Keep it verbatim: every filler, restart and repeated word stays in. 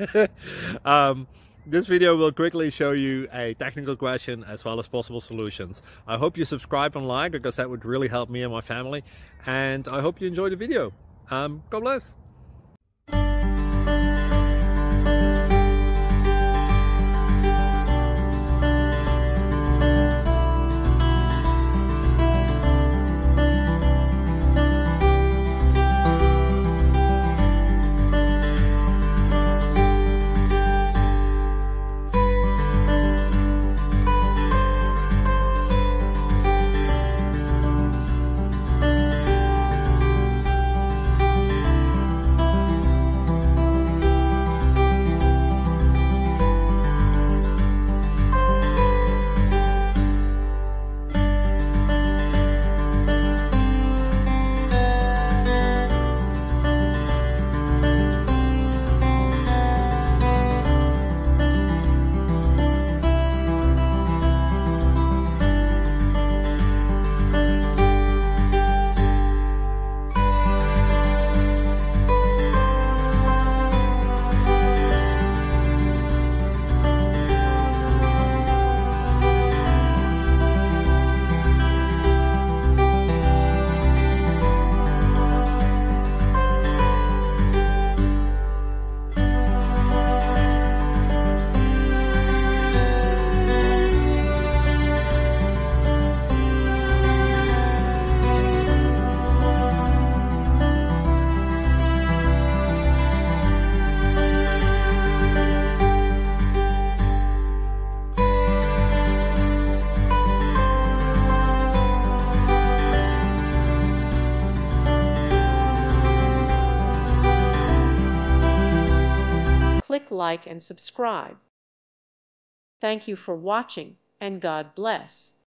um, this video will quickly show you a technical question as well as possible solutions. I hope you subscribe and like, because that would really help me and my family. And I hope you enjoy the video. Um, God bless. Click like and subscribe. Thank you for watching, and God bless.